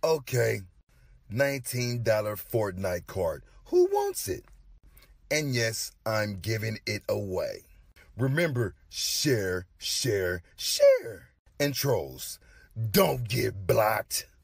Okay, $19 Fortnite card. Who wants it? And yes, I'm giving it away. Remember, share, share, share. And trolls, don't get blocked.